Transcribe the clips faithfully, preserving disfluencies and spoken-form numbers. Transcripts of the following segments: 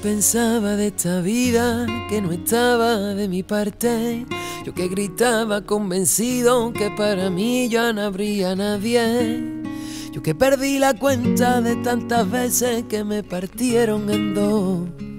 pensaba de esta vida que no estaba de mi parte? Yo que gritaba convencido que para mí ya no habría nadie. Yo que perdí la cuenta de tantas veces que me partieron en dos.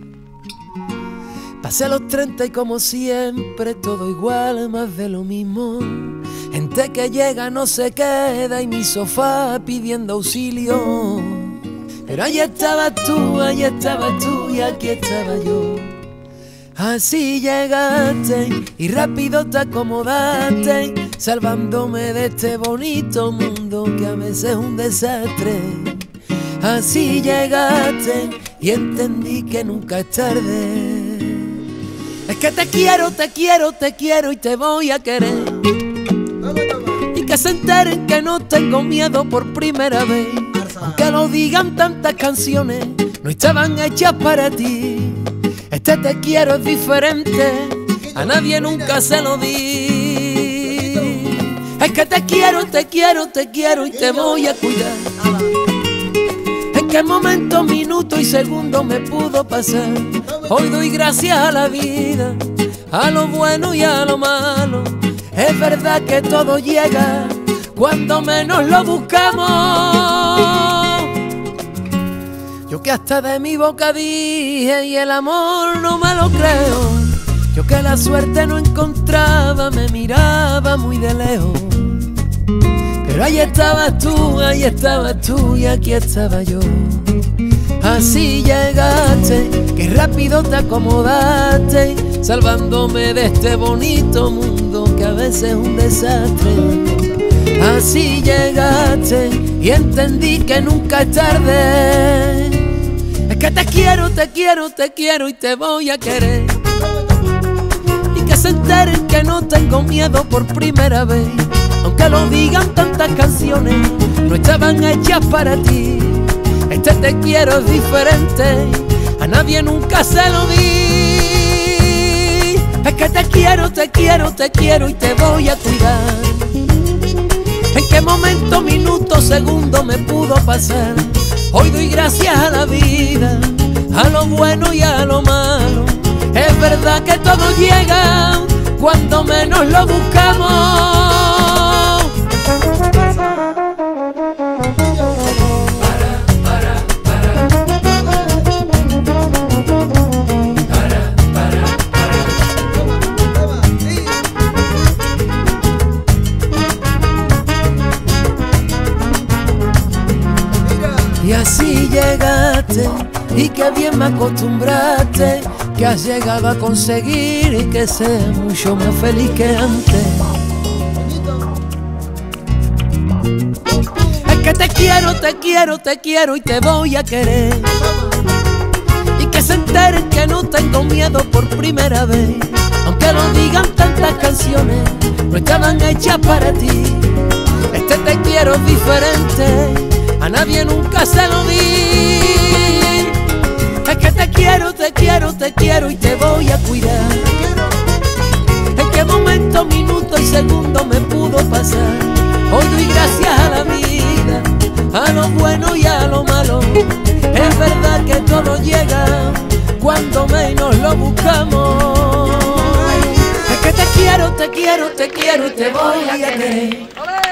Pasé los treinta y como siempre todo igual, más de lo mismo. Gente que llega no se queda y mi sofá pidiendo auxilio. Pero ahí estabas tú, ahí estabas tú y aquí estaba yo. Así llegaste y rápido te acomodaste, salvándome de este bonito mundo que a veces es un desastre. Así llegaste y entendí que nunca es tarde. Es que te quiero, te quiero, te quiero y te voy a querer. Y que se enteren que no tengo miedo por primera vez. Aunque lo digan tantas canciones, no estaban hechas para ti. Este te quiero es diferente, a nadie nunca se lo di. Es que te quiero, te quiero, te quiero y te voy a cuidar. En qué momento, minuto y segundo me pudo pasar. Hoy doy gracias a la vida, a lo bueno y a lo malo. Es verdad que todo llega cuando menos lo buscamos. Yo que hasta de mi boca dije y el amor no me lo creo. Yo que la suerte no encontraba, me miraba muy de lejos. Pero ahí estabas tú, ahí estabas tú y aquí estaba yo. Así llegaste, que rápido te acomodaste, salvándome de este bonito mundo que a veces es un desastre. Así llegaste y entendí que nunca es tarde. Es que te quiero, te quiero, te quiero y te voy a querer. Y que se enteren que no tengo miedo por primera vez. Aunque lo digan tantas canciones, no estaban hechas para ti. Este te quiero es diferente, a nadie nunca se lo di. Es que te quiero, te quiero, te quiero y te voy a cuidar. En qué momento, minuto, segundo me pudo pasar. Hoy doy gracias a la vida, a lo bueno y a lo malo. Es verdad que todo llega cuando menos lo buscamos. Y así llegaste, y que bien me acostumbraste, que has llegado a conseguir y que sé mucho más feliz que antes. Es que te quiero, te quiero, te quiero y te voy a querer. Y que se enteren que no tengo miedo por primera vez. Aunque lo digan tantas canciones, no estaban hechas para ti. Este te quiero es diferente, a nadie nunca se lo di. Es que te quiero, te quiero, te quiero y te voy a cuidar. En qué momento, minuto y segundo me pudo pasar. Hoy doy gracias a la vida, a lo bueno y a lo malo. Es verdad que todo llega cuando menos lo buscamos. Es que te quiero, te quiero, te quiero y te voy a querer.